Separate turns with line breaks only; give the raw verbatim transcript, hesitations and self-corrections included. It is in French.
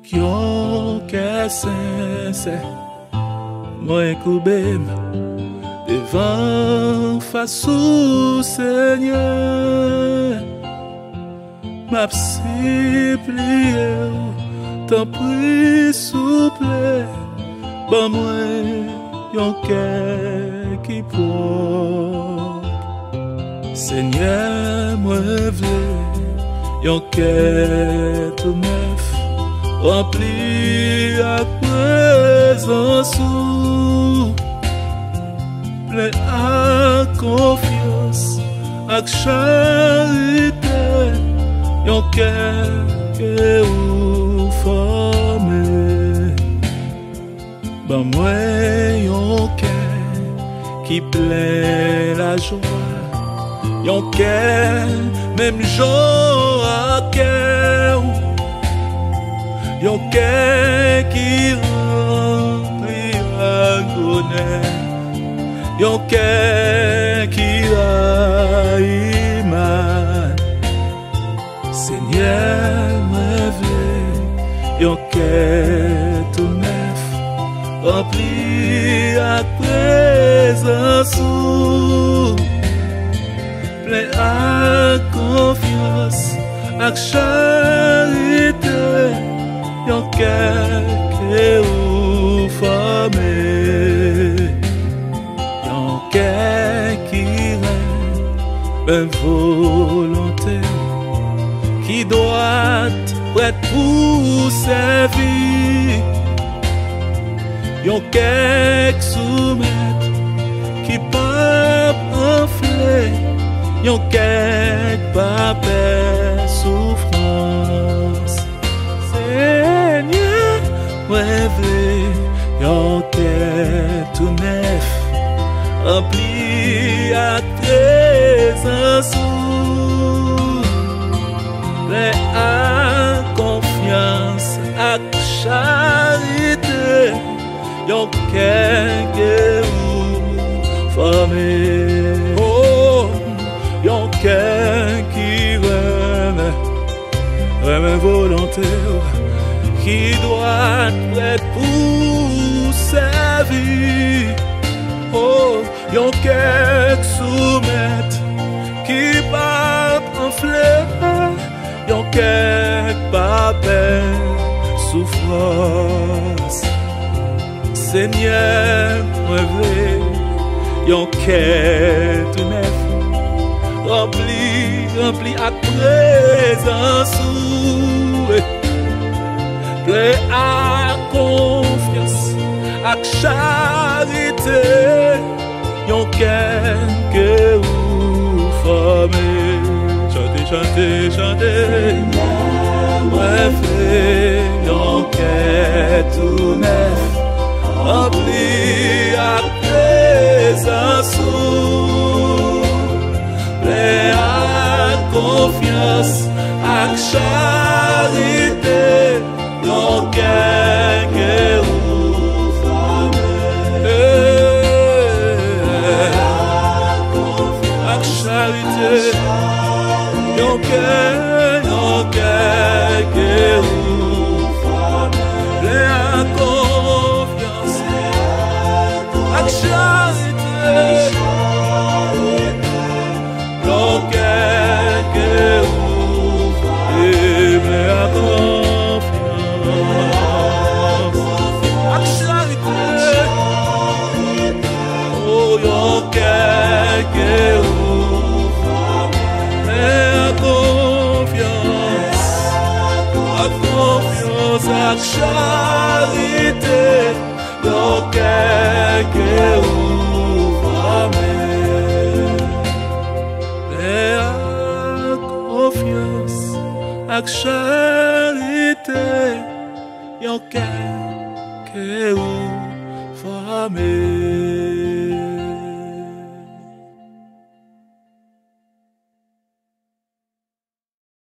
Yon cœur sincère, moi coubem devant face au Seigneur. M'a supplié, t'en prie souple, bon moi yon cœur qui porte. Seigneur, moi veux yon cœur tout neuf, rempli à présence, plein à confiance, à charité, yon cœur que vous formez. Ben moi yon cœur qui plaît la joie, yon cœur même jour à cœur. Yon cœur qui remplit un bonheur, yon cœur qui a iman. Seigneur, moi veux yon cœur tout neuf, rempli à présence, plein à confiance, à charité. Yon cœur que vous formez, yon cœur qui rend une volonté, qui doit prête pour servir, yon cœur qui soumet, qui pas enflé, yon cœur qui pas peur souffrance. Seigneur, moi veux yon cœur tout neuf, rempli à présence, plein à confiance, à charité, yon cœur que vous formez. Oh, yon cœur qui remet, remet volonté, qui doit être pour servir. Oh, yon cœur qui soumet, qui pas enflé, yon cœur qui pas peur souffrance. Seigneur, moi veux yon cœur tout neuf, rempli, rempli à présence, plein à confiance, à charité, yon cœur que vous formez. Chantez, chantez, chantez, moi fais yon cœur tout neuf, rempli à présence, plein à confiance, à charité. Yon cœur que vous formez, avec charité, yon cœur, yon cœur que vous formez, plein à confiance, avec charité, yon cœur que vous formez, plein à confiance. Que vous formez à confiance, à confiance, à charité, donc que vous formez à confiance, à charité, donc que vous formez.